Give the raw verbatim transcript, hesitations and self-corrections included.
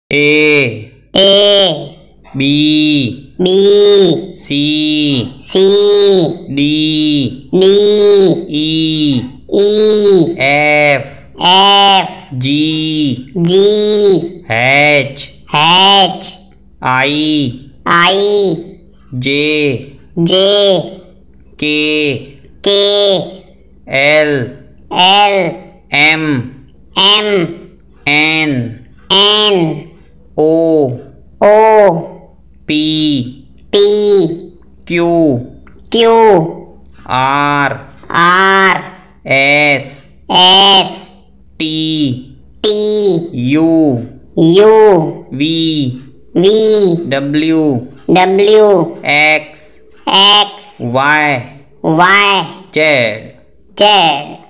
A A B B C C D D E E F F G G H H I I J J K K L L M M N N O O P P Q Q R R S S T T U U V V W W X X Y Y Z. Z